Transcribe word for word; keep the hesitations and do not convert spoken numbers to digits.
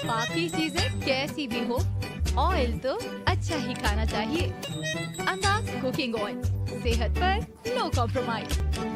बाकी चीजें कैसी भी हो, ऑयल तो अच्छा ही खाना चाहिए। अंदाज कुकिंग ऑयल, सेहत पर नो कॉम्प्रोमाइज।